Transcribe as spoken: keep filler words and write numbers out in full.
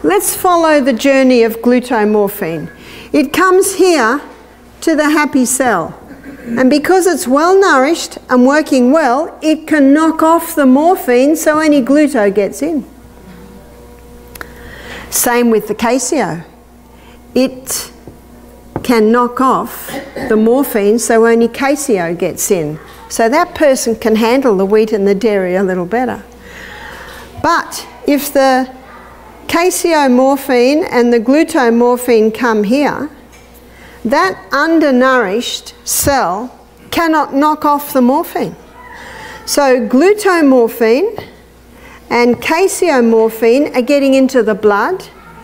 let's follow the journey of glutamorphine. It comes here to the happy cell. And because it's well nourished and working well, it can knock off the morphine so only gluto gets in. Same with the caseo. It can knock off the morphine so only caseo gets in. So that person can handle the wheat and the dairy a little better. But if the caseomorphine and the glutamorphine come here, that undernourished cell cannot knock off the morphine. So glutamorphine and caseomorphine are getting into the blood,